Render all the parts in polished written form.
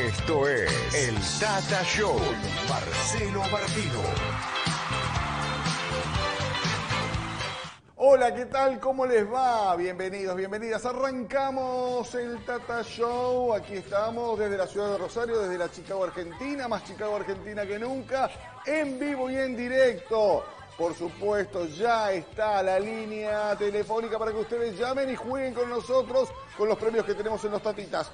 Esto es el Tata Show. Marcelo Martino. Hola, ¿qué tal? ¿Cómo les va? Bienvenidos, bienvenidas. Arrancamos el Tata Show. Aquí estamos desde la ciudad de Rosario, desde la Chicago, Argentina. Más Chicago, Argentina que nunca. En vivo y en directo. Por supuesto, ya está la línea telefónica para que ustedes llamen y jueguen con nosotros con los premios que tenemos en los Tatitas.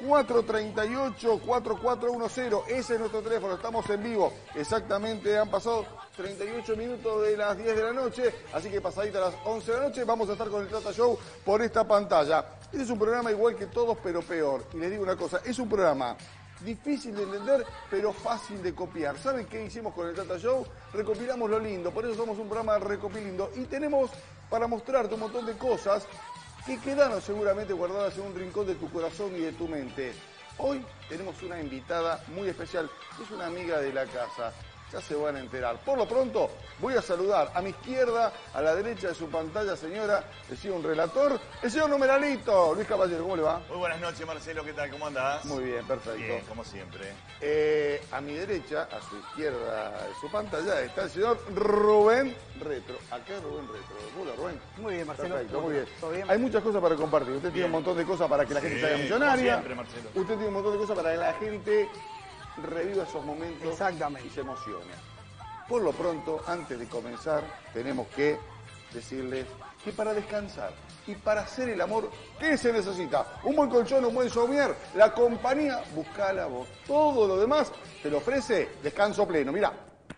438-4410, ese es nuestro teléfono, estamos en vivo. Exactamente, han pasado 38 minutos de las 10 de la noche, así que pasadita a las 11 de la noche vamos a estar con el Tata Show por esta pantalla. Este es un programa igual que todos, pero peor. Y les digo una cosa, es un programa difícil de entender, pero fácil de copiar. ¿Saben qué hicimos con el Tata Show? Recopilamos lo lindo, por eso somos un programa recopilindo. Y tenemos para mostrarte un montón de cosas que quedaron seguramente guardadas en un rincón de tu corazón y de tu mente. Hoy tenemos una invitada muy especial, es una amiga de la casa. Ya se van a enterar. Por lo pronto, voy a saludar a mi izquierda, a la derecha de su pantalla, señora, decía un relator, el señor Numeralito, Luis Caballero, ¿cómo le va? Muy buenas noches, Marcelo, ¿qué tal? ¿Cómo andás? Muy bien, perfecto. Bien, como siempre. A mi derecha, a su izquierda de su pantalla, está el señor Rubén Retro. Acá Rubén Retro. Hola, Rubén. Muy bien, Marcelo. Perfecto, muy bien. ¿Todo bien? Hay muchas cosas para compartir. Usted tiene un montón de cosas para que la gente se haga millonaria. Como siempre, Marcelo. Usted tiene un montón de cosas para que la gente reviva esos momentos. Exactamente. Y se emocione. Por lo pronto, antes de comenzar, tenemos que decirles que para descansar y para hacer el amor, ¿qué se necesita? Un buen colchón, un buen somier, la compañía, buscala vos. Todo lo demás te lo ofrece Descanso Pleno. Mirá.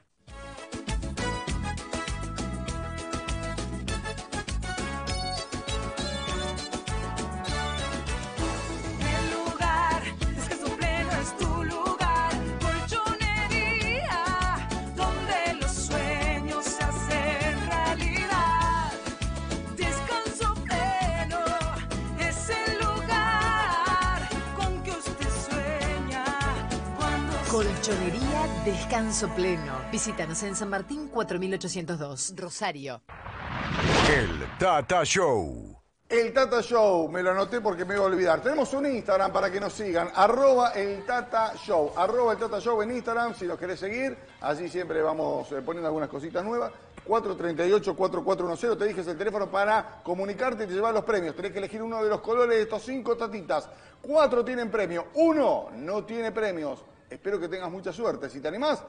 Colchonería Descanso Pleno. Visítanos en San Martín 4802, Rosario. El Tata Show. El Tata Show, me lo anoté porque me iba a olvidar. Tenemos un Instagram para que nos sigan, el Tata Show, el Tata Show en Instagram, si los querés seguir. Allí siempre vamos poniendo algunas cositas nuevas. 438-4410, te dije, es el teléfono para comunicarte y te llevar los premios. Tenés que elegir uno de los colores de estos 5 tatitas. 4 tienen premio, 1 no tiene premios. Espero que tengas mucha suerte. Si te animás,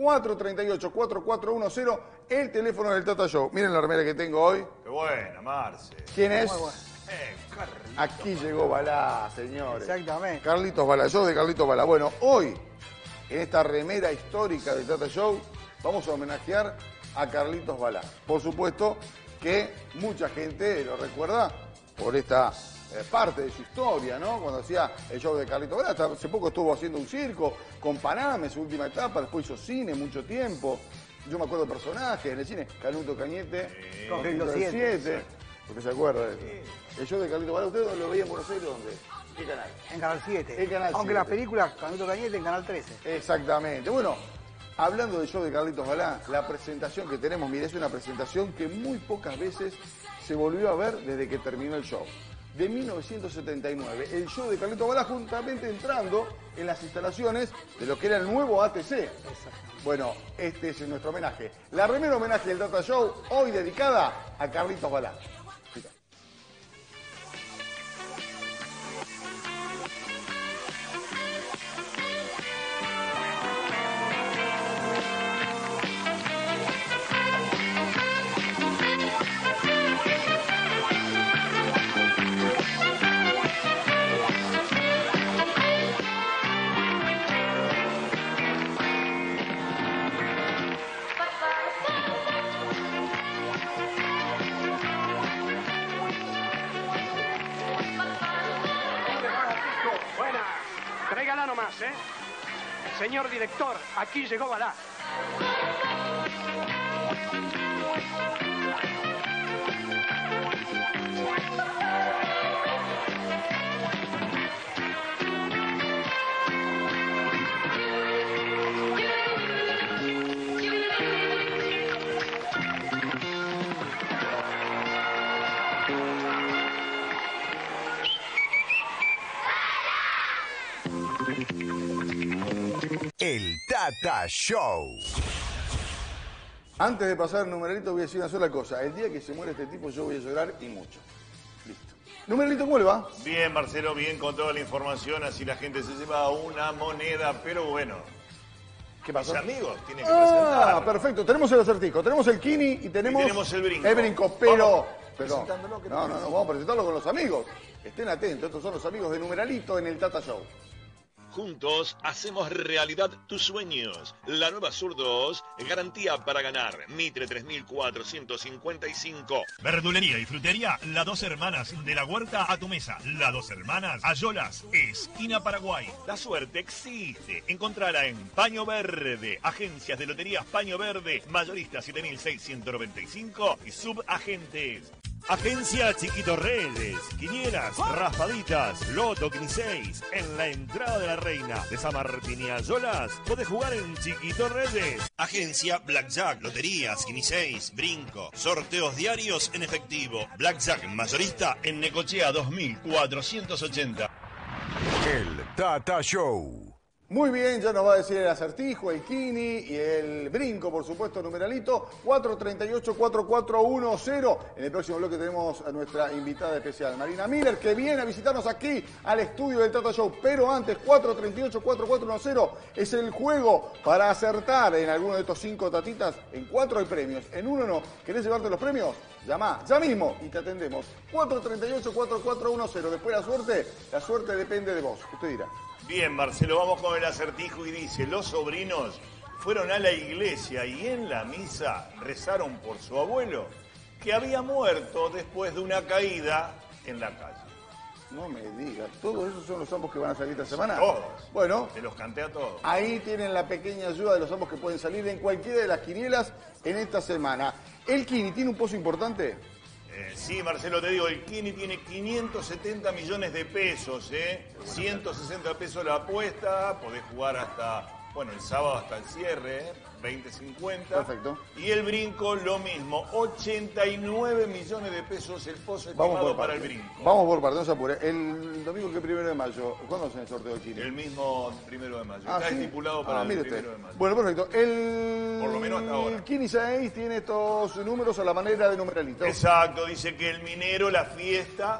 438-4410, el teléfono del Tata Show. Miren la remera que tengo hoy. Qué buena, Marce. ¿Quién es? Muy bueno. Carlitos. Aquí llegó Balá, señores. Exactamente. Carlitos Balá, yo de Carlitos Balá. Bueno, hoy, en esta remera histórica del Tata Show, vamos a homenajear a Carlitos Balá. Por supuesto que mucha gente lo recuerda por esta parte de su historia, ¿no? Cuando hacía el show de Carlitos Balá, hasta hace poco estuvo haciendo un circo con Paname, su última etapa, después hizo cine mucho tiempo. Yo me acuerdo de personajes en el cine, Canuto Cañete, Corriendo 7. ¿Usted se acuerda de eso? El show de Carlitos Balá, ¿usted lo veía en Buenos Aires? ¿Dónde? ¿Qué canal? En Canal 7. En Canal Aunque 7. las películas, Canuto Cañete en Canal 13. Exactamente. Bueno, hablando del show de Carlitos Balá, la presentación que tenemos, mire, es una presentación que muy pocas veces se volvió a ver desde que terminó el show. De 1979, el show de Carlitos Balá juntamente entrando en las instalaciones de lo que era el nuevo ATC. Bueno, este es nuestro homenaje. La remera homenaje del Tata Show, hoy dedicada a Carlitos Balá. Fíjate. Tráigala nomás, ¿eh? Señor director, aquí llegó Balá. Tata Show. Antes de pasar el numerito voy a decir una sola cosa. El día que se muere este tipo yo voy a llorar y mucho. Listo. Numerito, ¿cómo le va? Bien, Marcelo, bien con toda la información, así la gente se lleva una moneda, pero bueno. ¿Qué pasó? Los amigos tienen que presentar. Perfecto. Tenemos el acertijo, tenemos el Kini y tenemos el brinco. El brinco, pero... Vamos presentándolo, que No, vamos a presentarlo con los amigos. Estén atentos, estos son los amigos de Numeralito en el Tata Show. Juntos hacemos realidad tus sueños. La nueva Sur 2, garantía para ganar. Mitre 3455. Verdulería y frutería, las Dos Hermanas, de la huerta a tu mesa. Las Dos Hermanas, Ayolas, esquina Paraguay. La suerte existe. Encontrala en Paño Verde. Agencias de loterías Paño Verde. Mayorista 7695 y subagentes. Agencia Chiquito Redes, quinielas, raspaditas, loto 6 en la entrada de la Reina de San Martín y Ayolas. Podés jugar en Chiquito Redes. Agencia Blackjack, loterías, 6 brinco, sorteos diarios en efectivo. Blackjack mayorista en Necochea 2480. El Tata Show. Muy bien, ya nos va a decir el acertijo, el Kini y el brinco, por supuesto, numeralito 438-4410. En el próximo bloque tenemos a nuestra invitada especial, Marina Miller, que viene a visitarnos aquí al estudio del Tata Show. Pero antes, 438-4410 es el juego para acertar en alguno de estos 5 tatitas. En 4 hay premios, en 1 no. ¿Querés llevarte los premios? Llamá ya mismo y te atendemos. 438-4410. Después la suerte depende de vos. Usted dirá. Bien, Marcelo, vamos con el acertijo y dice, los sobrinos fueron a la iglesia y en la misa rezaron por su abuelo, que había muerto después de una caída en la calle. No me digas, ¿todos esos son los ambos que van a salir esta semana? Todos. Bueno, Te los canté a todos. ahí tienen la pequeña ayuda de los ambos que pueden salir en cualquiera de las quinielas en esta semana. ¿El Kini tiene un pozo importante? Sí, Marcelo, te digo, el Kini tiene 570 millones de pesos, 160 pesos la apuesta, podés jugar hasta, bueno, el sábado hasta el cierre, 20.50. Perfecto. Y el brinco, lo mismo, 89 millones de pesos el pozo estimado para el brinco. Vamos por parte, no se apure. El domingo que 1 de mayo, ¿cuándo hacen el sorteo del Kini? El mismo 1 de mayo. Está ¿sí? estipulado para el 1 mire usted. de mayo. Bueno, perfecto. Por lo menos hasta ahora. El Kini 6 tiene estos números a la manera de numeralito. Exacto, dice que el minero, la fiesta,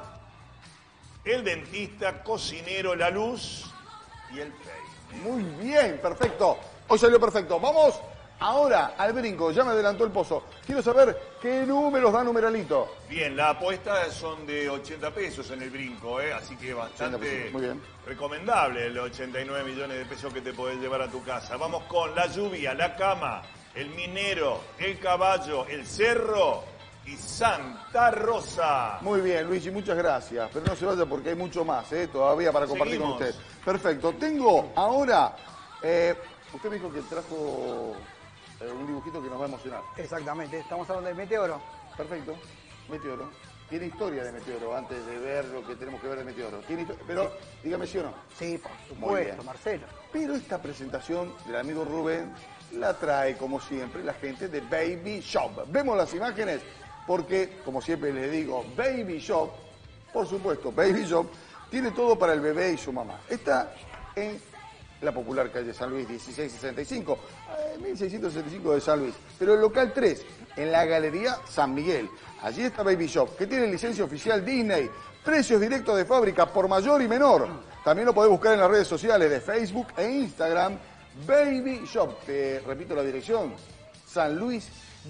el dentista, cocinero, la luz y el play. Muy bien, perfecto. Hoy salió perfecto. Vamos ahora al brinco. Ya me adelantó el pozo. Quiero saber qué números da numeralito. Bien, la apuesta son de 80 pesos en el brinco, así que bastante Muy bien. recomendable el 89 millones de pesos que te podés llevar a tu casa. Vamos con la lluvia, la cama, el minero, el caballo, el cerro y Santa Rosa. Muy bien, Luigi, muchas gracias. Pero no se vaya porque hay mucho más todavía para compartir con Seguimos. usted. Perfecto. Tengo ahora... usted me dijo que trajo un dibujito que nos va a emocionar. Exactamente, estamos hablando de Meteoro. Perfecto. Meteoro. Tiene historia de Meteoro antes de ver lo que tenemos que ver de Meteoro. Pero dígame sí o no. Sí, por Muy bien. supuesto, Marcelo. Pero esta presentación del amigo Rubén la trae, como siempre, la gente de Baby Shop. Vemos las imágenes porque, como siempre les digo, Baby Shop, por supuesto, Baby Shop, tiene todo para el bebé y su mamá. Está en la popular calle San Luis 1665, 1665 de San Luis. Pero el local 3, en la Galería San Miguel. Allí está Baby Shop, que tiene licencia oficial Disney, precios directos de fábrica por mayor y menor. También lo podés buscar en las redes sociales de Facebook e Instagram. Baby Shop, te repito la dirección, San Luis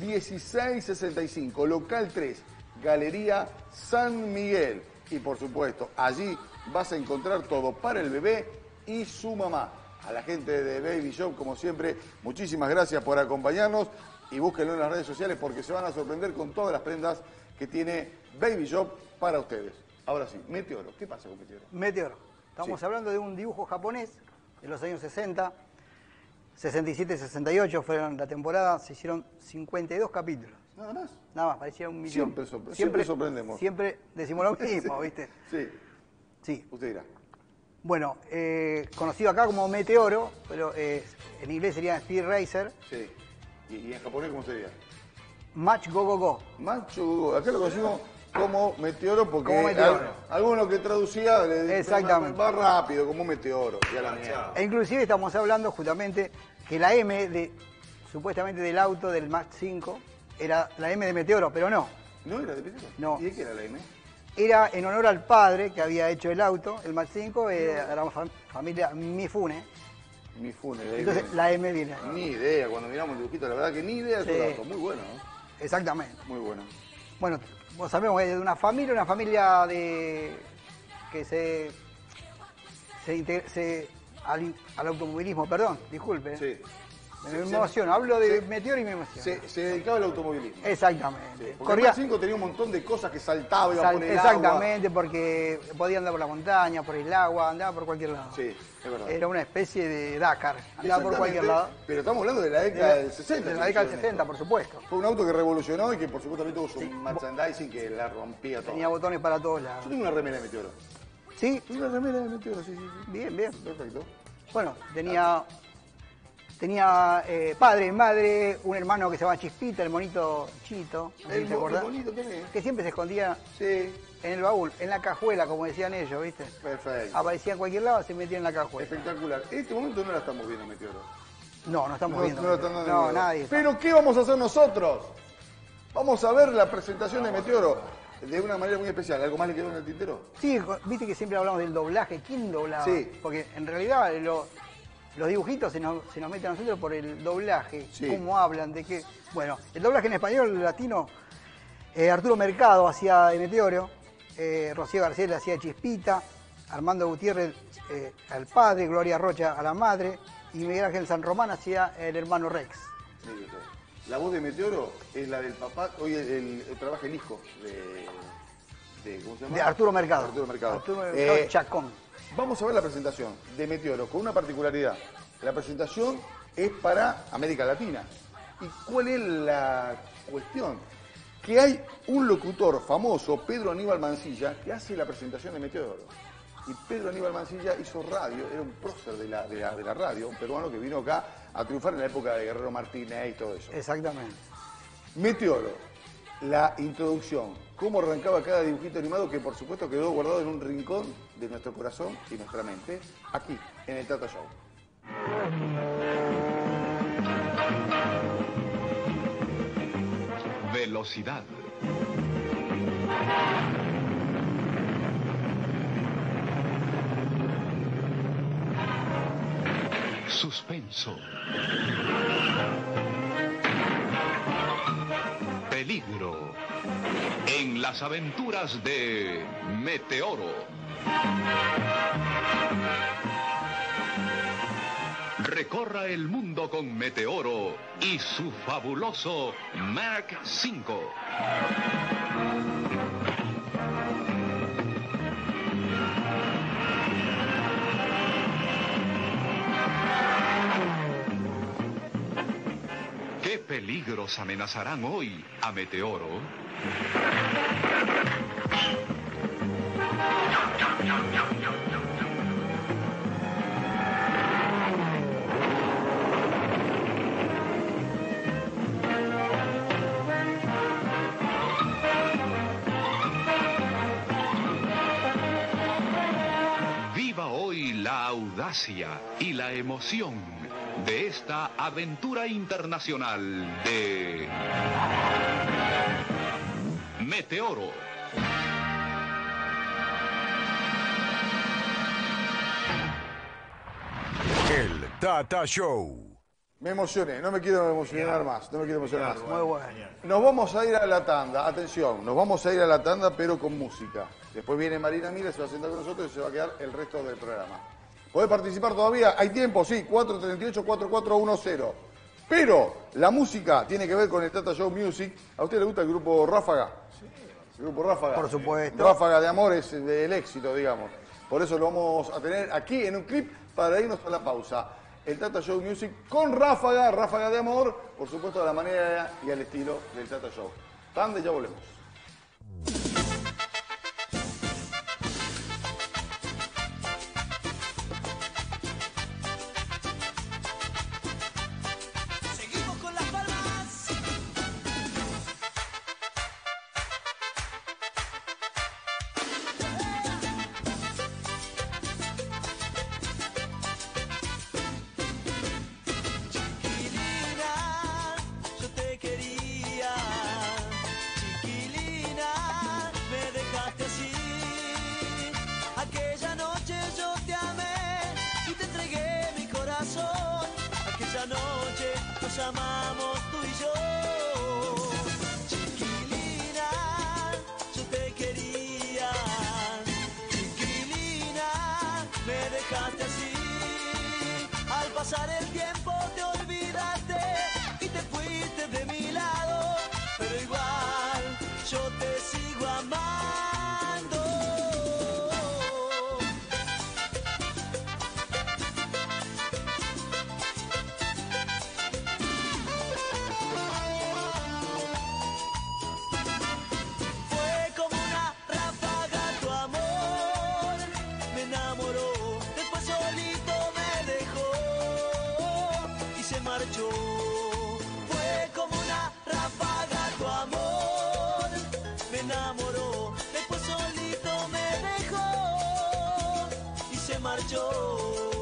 1665, local 3, Galería San Miguel. Y por supuesto, allí vas a encontrar todo para el bebé y su mamá. A la gente de Baby Shop, como siempre, muchísimas gracias por acompañarnos y búsquenlo en las redes sociales porque se van a sorprender con todas las prendas que tiene Baby Shop para ustedes. Ahora sí, Meteoro. ¿Qué pasa con Meteoro? Meteoro. Estamos hablando de un dibujo japonés de los años 60, 67, 68 fueron la temporada, se hicieron 52 capítulos. Nada más. Nada más, parecía un millón. Siempre sorprendemos. Siempre decimos lo mismo, ¿viste? Sí. Sí. Usted dirá. Bueno, conocido acá como Meteoro, pero en inglés sería Speed Racer. Sí. ¿Y en japonés cómo sería? Match Go Go Go. Macho, acá lo conocimos como Meteoro porque Como Meteoro. alguno que traducía le Exactamente. va rápido, como un meteoro. Y a la mierda. E inclusive estamos hablando justamente que la M supuestamente del auto del Mach 5 era la M de Meteoro, pero no. ¿No era de Meteoro? No. ¿Y de qué era la M? Era en honor al padre que había hecho el auto, el Mach 5, era familia Mifune. Mifune, de ahí Entonces viene. la M viene ahí. Ni idea, cuando miramos el dibujito, la verdad que ni idea de Sí. su auto. Muy bueno, ¿no? Exactamente. Muy bueno. Bueno, vos sabemos que es de una familia que al automovilismo, perdón, disculpe. Sí. Me emociono, hablo de Meteoro y me emociono. Se dedicaba al automovilismo. Exactamente. Sí, porque el Mach 5 tenía un montón de cosas que saltaba, iba por el exactamente, porque podía andar por la montaña, por el agua, andaba por cualquier lado. Sí, es verdad. Era una especie de Dakar, andaba por cualquier lado. Pero estamos hablando de la década del 60. De la década del 60, por supuesto. Fue un auto que revolucionó y que por supuesto también tuvo su merchandising que la rompía todo. Tenía botones para todos lados. Yo tengo una remera de Meteoro. ¿Sí? Una remera de Meteoro, sí. Bien, bien. Perfecto. Bueno, tenía padre, madre, un hermano que se llama Chispita, el monito Chito, no sé si te acordás, bonito tenés. que siempre se escondía en el baúl, en la cajuela, como decían ellos, ¿viste? Perfecto. Aparecía en cualquier lado, se metía en la cajuela. Espectacular. En este momento no la estamos viendo, Meteoro. No estamos viendo. No la están dando No, en vivo. nadie. Pero ¿qué vamos a hacer nosotros? Vamos a ver la presentación de Meteoro de una manera muy especial. ¿Algo más le quedó en el tintero? Sí, viste que siempre hablamos del doblaje. ¿Quién doblaba? Sí. Porque en realidad los dibujitos se nos meten a nosotros por el doblaje. Sí. Cómo hablan, de qué. Bueno, el doblaje en español latino, Arturo Mercado hacía de Meteoro, Rocío García le hacía de Chispita, Armando Gutiérrez al padre, Gloria Rocha a la madre, y Miguel Ángel San Román hacía el hermano Rex. Mire usted. La voz de Meteoro es la del papá, hoy trabaja el hijo de ¿cómo se llama? De Arturo Mercado. Arturo Mercado. Arturo Mercado Chacón. Vamos a ver la presentación de Meteoro con una particularidad. La presentación es para América Latina. ¿Y cuál es la cuestión? Que hay un locutor famoso, Pedro Aníbal Mancilla, que hace la presentación de Meteoro. Y Pedro Aníbal Mancilla hizo radio, era un prócer de la radio, un peruano que vino acá a triunfar en la época de Guerrero Martínez y todo eso. Exactamente. Meteoro, la introducción, cómo arrancaba cada dibujito animado que por supuesto quedó guardado en un rincón de nuestro corazón y nuestra mente, aquí, en el Tata Show. Velocidad. Suspenso. Peligro. En las aventuras de Meteoro. Recorra el mundo con Meteoro y su fabuloso Mach 5. ¿Qué peligros amenazarán hoy a Meteoro? Viva hoy la audacia y la emoción de esta aventura internacional de Meteoro. El Tata Show. Me emocioné, no me quiero emocionar más, no me quiero emocionar más. Muy bueno. Nos vamos a ir a la tanda, atención, nos vamos a ir a la tanda pero con música. Después viene Marina Mira, se va a sentar con nosotros y se va a quedar el resto del programa. ¿Podés participar todavía? Hay tiempo, sí, 438-4410. Pero la música tiene que ver con el Tata Show Music. ¿A usted le gusta el grupo Ráfaga? Sí. El grupo Ráfaga. Por supuesto. Ráfaga de amor es del éxito, digamos. Por eso lo vamos a tener aquí en un clip para irnos a la pausa. El Tata Show Music con Ráfaga, Ráfaga de amor, por supuesto a la manera y al estilo del Tata Show. Tanda y ya volvemos. Seguimos con las palmas. amamos tú y yo. Chiquilina, yo te quería. Chiquilina, me dejaste así. Al pasar el tiempo te olvidaste y te fuiste de mi lado, pero igual yo te sigo amando. Fue como una ráfaga tu amor, me enamoró, después solito me dejó y se marchó. Fue como una ráfaga tu amor, me enamoró, después solito me dejó y se marchó.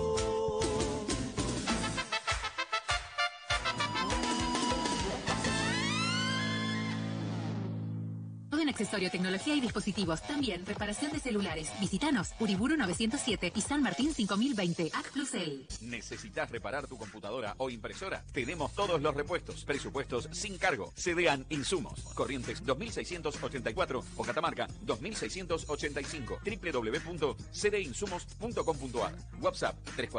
Todo en accesorio, tecnología y dispositivos. También reparación de celulares. Visítanos. Uriburu 907 y San Martín 5020. AC+L. ¿Necesitas reparar tu computadora o impresora? Tenemos todos los repuestos. Presupuestos sin cargo. Cedean Insumos. Corrientes 2684 o Catamarca 2685. www.cdinsumos.com.ar. WhatsApp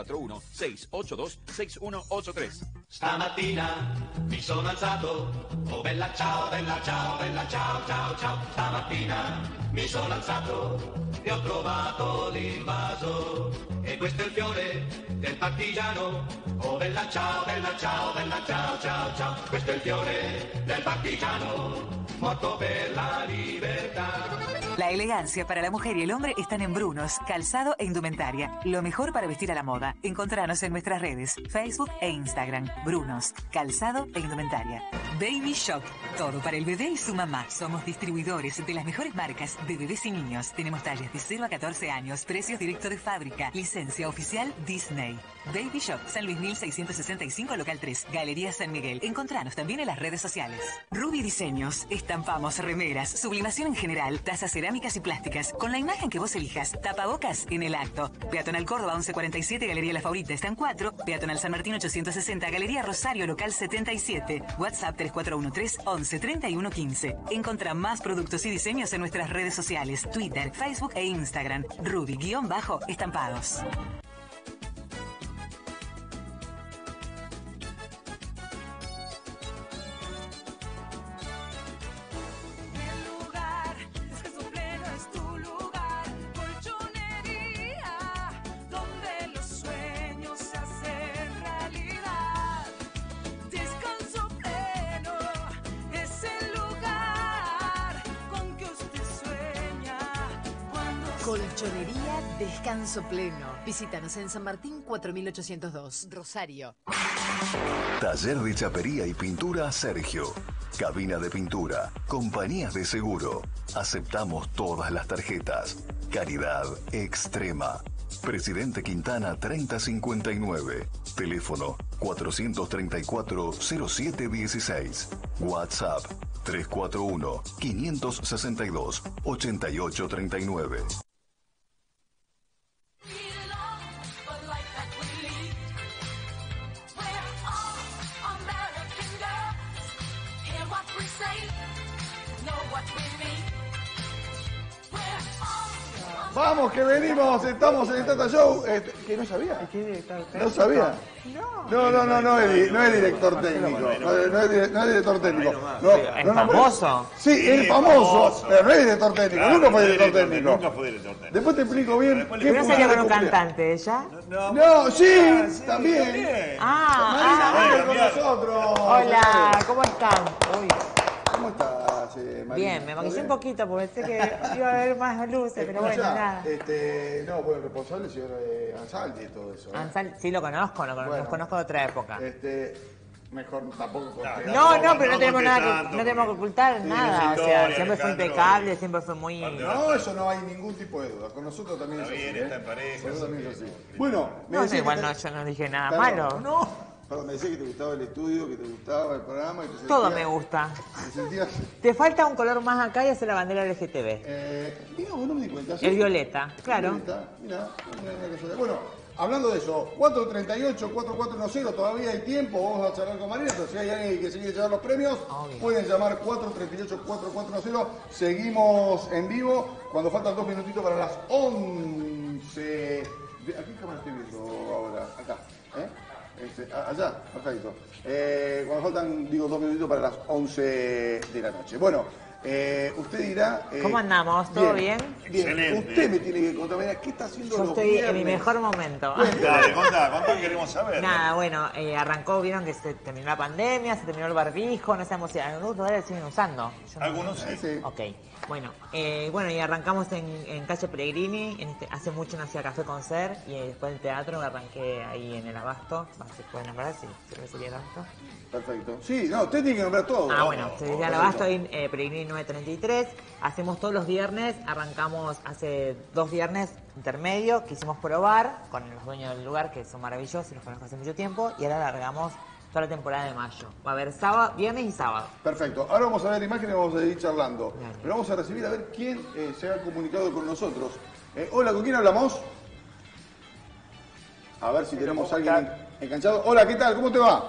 341-682-6183. Stamattina mi sono alzato, oh bella ciao, ciao, ciao, ciao. Stamattina mi sono alzato e ho trovato l'invaso. E questo è il fiore del partigiano, oh bella ciao, ciao, ciao, ciao. Questo è il fiore del partigiano, morto per la libertà. La elegancia para la mujer y el hombre están en Brunos, calzado e indumentaria. Lo mejor para vestir a la moda. Encontranos en nuestras redes, Facebook e Instagram. Brunos, calzado e indumentaria. Baby Shop, todo para el bebé y su mamá. Somos distribuidores de las mejores marcas de bebés y niños. Tenemos tallas de 0 a 14 años, precios directo de fábrica, licencia oficial Disney. Baby Shop, San Luis 1665, local 3, Galería San Miguel. Encontranos también en las redes sociales. Ruby Diseños, estampamos remeras, sublimación en general, tazas cerámicas y plásticas, con la imagen que vos elijas. Tapabocas en el acto. Peatonal Córdoba 1147, Galería La Favorita, están 4. Peatonal San Martín 860, Galería Rosario, local 77. WhatsApp 3413-113115. Encontrá más productos y diseños en nuestras redes sociales, Twitter, Facebook e Instagram. Ruby-estampados. Colchonería Descanso Pleno. Visítanos en San Martín 4802, Rosario. Taller de chapería y pintura Sergio. Cabina de pintura. Compañías de seguro. Aceptamos todas las tarjetas. Calidad extrema. Presidente Quintana 3059. Teléfono 434-0716. WhatsApp 341-562-8839. Vamos, que venimos, estamos en el Tata Show. ¿Que no sabía? ¿No sabía? No es director técnico. No es director técnico. ¿Es famoso? Sí, es famoso, pero no es director técnico. Nunca fue director técnico. Después te explico bien. ¿No sería con un cantante ella? No, sí, también. Con nosotros. Hola, ¿cómo están? ¿Cómo estás, Marina? Bien, me maquillé un poquito porque pensé que iba a haber más luces, pero bueno, nada. No, bueno, el responsable es el señor Ansaldi y todo eso. Ansaldi, sí, lo conozco de otra época. Mejor tampoco. No, pero no tenemos nada, no tenemos que ocultar nada. O sea, siempre fue impecable, siempre fue muy. No, eso no hay ningún tipo de duda. Con nosotros también es así. Está en pareja. Bueno, igual yo no dije nada malo. No. Perdón, me decía que te gustaba el estudio, que te gustaba el programa. Que te todo me gusta. Te falta un color más acá y hacer la bandera LGTB. Mira, no me di cuenta. El violeta, claro. Mira, bueno, hablando de eso, 438-4410, todavía hay tiempo, vamos a charlar con Marina, pero si hay alguien que se quiere llevar los premios, pueden llamar 438-4410, seguimos en vivo, cuando faltan 2 minutitos para las 11. ¿A qué cámara estoy viendo ahora? Acá, allá, perfecto. Cuando faltan, 2 minutitos para las 11 de la noche. Bueno, usted dirá... ¿Cómo andamos? ¿Todo bien? Bien. Usted me tiene que contar, mira, ¿qué está haciendo Yo los estoy viernes? en mi mejor momento. Dale, contá, queremos saber. Nada, bueno, arrancó, vieron que se terminó la pandemia, se terminó el barbijo, no sabemos si algunos todavía lo siguen usando. Algunos sí. Ok, bueno, y arrancamos en calle Pellegrini, hace mucho no hacía Café Concert, y después del teatro me arranqué ahí en el Abasto, se pueden nombrar, si sería el Abasto. Perfecto. Sí, no, usted tiene que nombrar todo. Bueno, se dice el Abasto en Pellegrini 933, hacemos todos los viernes, arrancamos hace 2 viernes intermedio, quisimos probar con los dueños del lugar, que son maravillosos, los conozco hace mucho tiempo, y ahora largamos toda la temporada de mayo. Va a haber sábado, viernes y sábado. Perfecto. Ahora vamos a ver imágenes y vamos a ir charlando. Pero vamos a recibir a ver quién se ha comunicado con nosotros. Hola, ¿con quién hablamos? A ver si tenemos a alguien enganchado. Hola, ¿qué tal? ¿Cómo te va?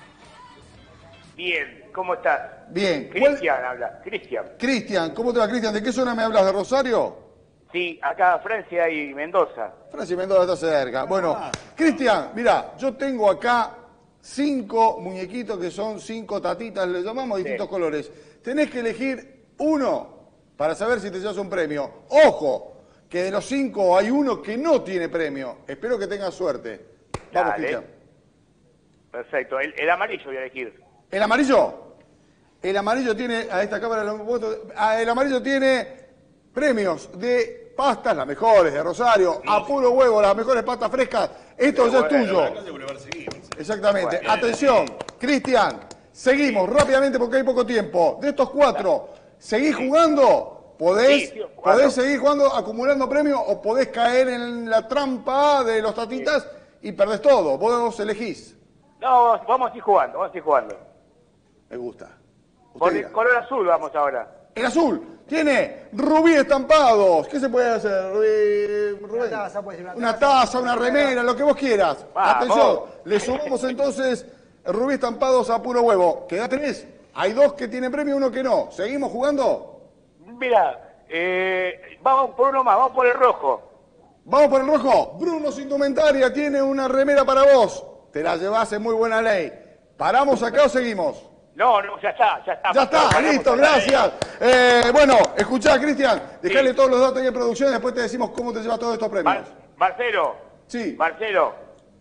Bien, ¿cómo estás? Bien. Cristian habla, Cristian. Cristian, ¿cómo te va, Cristian? ¿De qué zona me hablas? ¿De Rosario? Sí, acá Francia y Mendoza. Francia y Mendoza está cerca. Bueno, Cristian, mira, yo tengo acá 5 muñequitos que son 5 tatitas, le llamamos distintos colores. Tenés que elegir uno para saber si te llevas un premio. Ojo, que de los 5 hay uno que no tiene premio. Espero que tengas suerte. Vamos, Dale. Cristian. Perfecto, el amarillo voy a elegir. ¿El amarillo? El amarillo tiene, a esta cámara lo hemos puesto, el amarillo tiene premios de pastas, las mejores de Rosario, a puro huevo, las mejores pastas frescas. Esto ya es tuyo. Exactamente. Bueno. Atención, Cristian, seguimos rápidamente porque hay poco tiempo. De estos 4, ¿seguís jugando? ¿Podés seguir jugando, acumulando premios o podés caer en la trampa de los tatitas y perdés todo? Vos elegís. No, vamos a ir jugando. Me gusta. Por el color azul vamos ahora. El azul tiene rubí estampados. ¿Qué se puede hacer, Rubén? Una taza, una remera, lo que vos quieras. Vamos. Atención, le sumamos entonces rubí estampados a puro huevo. ¿Qué edad tenés? Hay 2 que tienen premio y 1 que no. ¿Seguimos jugando? Mira, vamos por uno más, vamos por el rojo. Vamos por el rojo. Bruno Indumentaria tiene una remera para vos. Te la llevás en muy buena ley. ¿Paramos acá o seguimos? No, ya está. Ya está, listo, gracias. Bueno, escuchá, Cristian, dejale todos los datos ahí en producción y después te decimos cómo te llevas todos estos premios. Marcelo. Sí. Marcelo.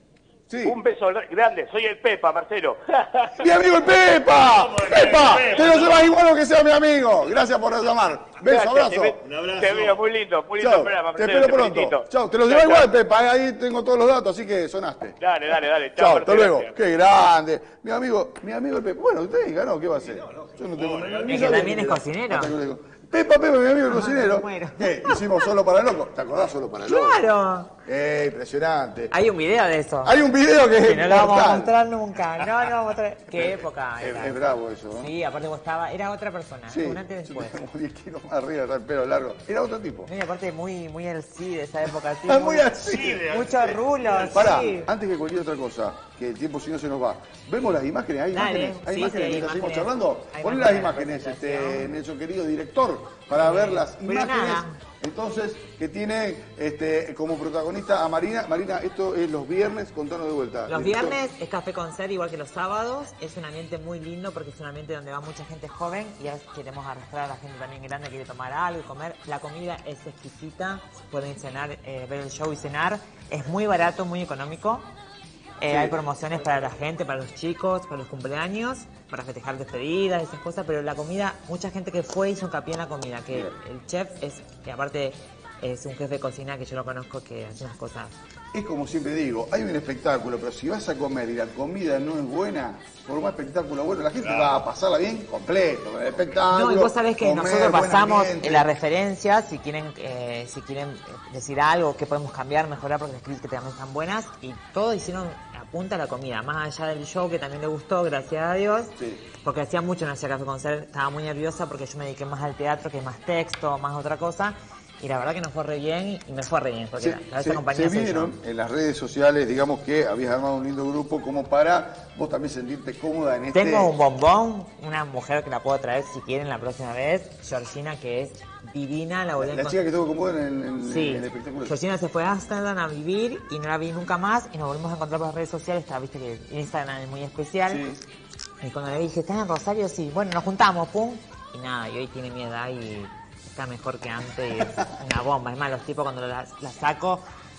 Sí. Un beso grande, soy el Pepa, Marcelo. ¡Mi amigo el Pepa! ¡Pepa! Te lo llevas igual que sea mi amigo. Gracias por llamar. Beso, abrazo. Te veo muy lindo Chau, programa, te Marcelo, espero pronto. Chau, te lo llevas igual, Pepa. Ahí tengo todos los datos, así que sonaste. Dale. Chau, hasta luego. gracias. Qué grande. Mi amigo el Pepa. Bueno, usted diga, ¿no? ¿Qué va a hacer? Yo no tengo Es que también es cocinero. Pepa, mi amigo el cocinero. ¿Qué? Hicimos Solo para el Loco. ¿Te acordás Solo para el Loco? Claro. Impresionante. Hay un video de eso. Hay un video que Que es no lo vamos a mortal. mostrar nunca. No vamos a mostrar. Qué época era. Es bravo eso, ¿no? Sí, aparte vos era otra persona. Sí. Un antes y después. Como 10 kilos más arriba, el pelo largo. Era otro tipo. No, y aparte muy así de esa época. Así, Muy así. Muchos rulos. Pará, sí. antes que cualquier otra cosa, que el tiempo si no se nos va. ¿Vemos las imágenes? ¿Hay Dale, imágenes? ¿Hay sí, imágenes sí, hay mientras seguimos imágenes. charlando? Hay Poné las imágenes imágenes, de presentación. nuestro querido director, para ver las Pero imágenes. nada. Entonces, que tiene como protagonista a Marina. Marina, esto es los viernes, contanos de vuelta. Los Director. viernes es Café Concert, igual que los sábados. Es un ambiente muy lindo porque es un ambiente donde va mucha gente joven y ahora queremos arrastrar a la gente también grande que quiere tomar algo y comer. La comida es exquisita, pueden cenar, ver el show y cenar. Es muy barato, muy económico. Hay promociones para la gente, para los chicos, para los cumpleaños, para festejar despedidas, esas cosas, pero la comida, mucha gente que fue hizo hincapié en la comida, que el chef es, y aparte es un jefe de cocina que yo lo conozco que hace unas cosas. Es como siempre digo, hay un espectáculo, pero si vas a comer y la comida no es buena, por más espectáculo bueno, la gente va a pasarla bien completo, con el espectáculo. No, y vos sabés que comer, nosotros buen pasamos ambiente. en la referencia, si quieren decir algo, que podemos cambiar, mejorar, porque las críticas también están buenas, y todos hicieron apunta a la comida, más allá del show que también le gustó, gracias a Dios, porque hacía mucho no hacía Café Concert, estaba muy nerviosa porque yo me dediqué más al teatro, que es más texto, más otra cosa, y la verdad que nos fue re bien y me fue re bien, porque esa compañía se vieron en las redes sociales, digamos que habías armado un lindo grupo como para vos también sentirte cómoda en este... Tengo un bombón, una mujer que la puedo traer si quieren la próxima vez, Georgina, que es divina. La chica que estuvo con vos en el espectáculo. Georgina se fue a Amsterdam a vivir y no la vi nunca más y nos volvimos a encontrar por las redes sociales. Viste que Instagram es muy especial. Sí. Y cuando le dije, ¿estás en Rosario? Sí. Bueno, nos juntamos, pum. Y nada, y hoy tiene mi edad y está mejor que antes. Y es una bomba. Es más, los tipos cuando la saco,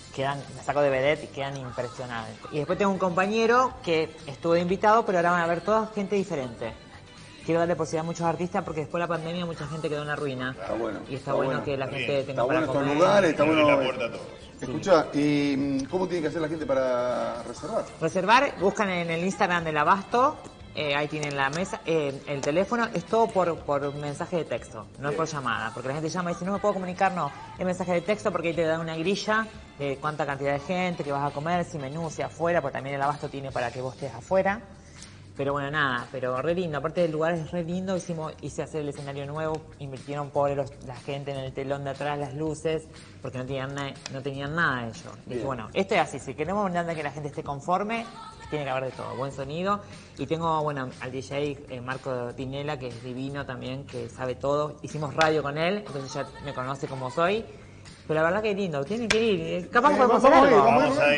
la saco de vedette y quedan impresionantes. Y después tengo un compañero que estuvo de invitado, pero ahora van a ver toda gente diferente. Quiero darle posibilidad a muchos artistas porque después de la pandemia mucha gente quedó en la ruina. Está bueno. Y está bueno que la gente tenga para comer. Está bueno estos lugares, está bueno. Escucha, ¿y cómo tiene que hacer la gente para reservar? Reservar, buscan en el Instagram del Abasto, ahí tienen la mesa, el teléfono, es todo por mensaje de texto, no es por llamada, porque la gente llama y dice, no me puedo comunicar, no, es mensaje de texto porque ahí te dan una grilla de cuánta cantidad de gente, que vas a comer, si menú, si afuera, porque también el Abasto tiene para que vos estés afuera. Pero bueno, nada, pero re lindo. Aparte del lugar es re lindo, hice hacer el escenario nuevo, invirtieron pobre la gente en el telón de atrás, las luces, porque no tenían nada ellos. Dije, bueno, esto es así, si queremos que la gente esté conforme, tiene que haber de todo, buen sonido. Y tengo, bueno, al DJ Marco Tinela, que es divino también, que sabe todo. Hicimos radio con él, entonces ya me conoce como soy. Pero la verdad que es lindo, tienen que ir. Capaz podemos hacer algo. Vamos a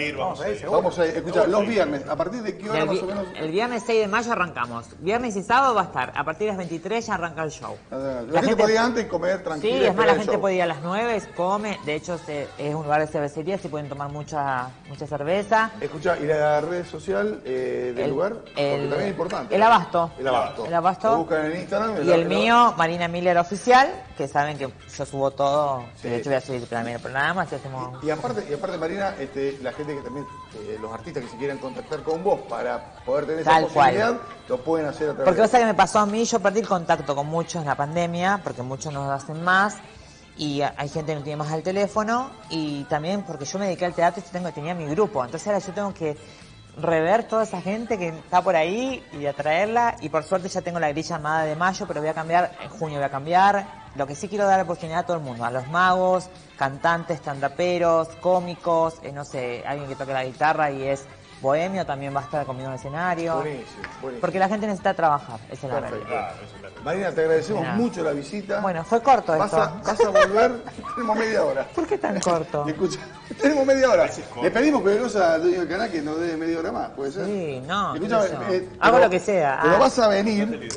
ir. Escucha, los viernes, ¿a partir de qué hora más o menos? El viernes 6 de mayo arrancamos. Viernes y sábado va a estar. A partir de las 23 ya arranca el show. La gente podía antes comer tranquila. Sí, es más, la gente puede ir a las 9, come. De hecho, es un lugar de cervecería, se pueden tomar mucha cerveza. Escucha, ¿y la red social del lugar? Porque también es importante. El Abasto. El Abasto. Lo buscan en Instagram. Y el mío, Marina Miller Oficial, que saben que yo subo todo. Sí. De hecho, voy a subir también el programa. Y aparte, Marina, la gente que también, los artistas que se quieran contactar con vos para poder tener esa posibilidad, lo pueden hacer a través porque cosa que me pasó a mí, yo perdí el contacto con muchos en la pandemia, porque muchos no lo hacen más, y hay gente que no tiene más el teléfono, y también porque yo me dediqué al teatro y tenía mi grupo, entonces ahora yo tengo que rever toda esa gente que está por ahí y atraerla, y por suerte ya tengo la grilla armada de mayo, pero voy a cambiar, en junio voy a cambiar. Lo que sí quiero dar la oportunidad a todo el mundo, a los magos, cantantes, stand-uperos, cómicos, no sé, alguien que toque la guitarra y es bohemio, también va a estar conmigo en el escenario. Buenísimo. Porque la gente necesita trabajar, esa es la realidad. Marina, te agradecemos mucho la visita. Bueno, fue corto esto. Vas a volver, tenemos media hora. ¿Por qué tan corto? Escucha, tenemos media hora. Le pedimos al dueño del canal que nos dé media hora más, ¿puede ser? Sí, no. Escuchame, hago lo que sea. Pero vas a venir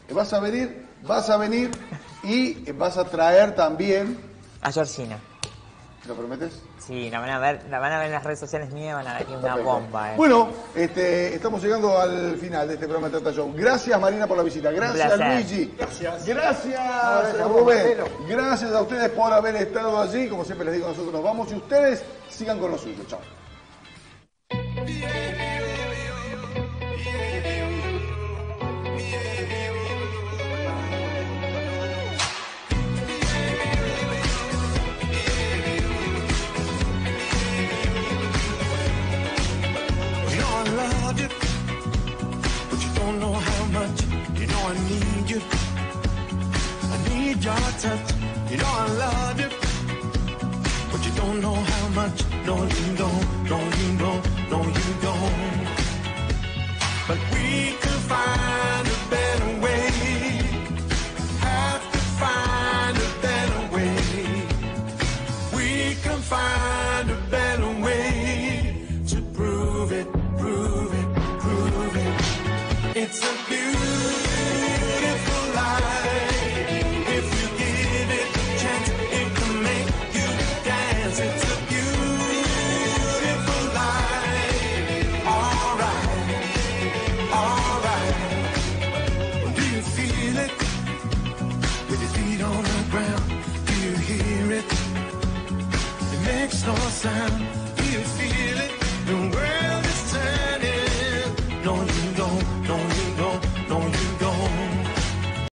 y vas a traer también a Georgina. ¿Lo prometes? Sí, la van a ver en las redes sociales mías, van a ver una bomba. Bueno, estamos llegando al final de este programa de Trata Show. Gracias, Marina, por la visita. Gracias, Luigi. Gracias, Rubén. Gracias a ustedes por haber estado allí. Como siempre les digo, nosotros nos vamos y ustedes sigan con lo suyo. Chao. I need you. I need your touch. You know I love you, but you don't know how much. No, you don't. No, you don't. No, you don't. But we could find a better way. Have to find a better way. We can find a better way to prove it, prove it, prove it. It's a beautiful life. If you give it a chance, it can make you dance. It's a beautiful life. All right, all right. Do you feel it? With your feet on the ground, do you hear it? It makes no sound.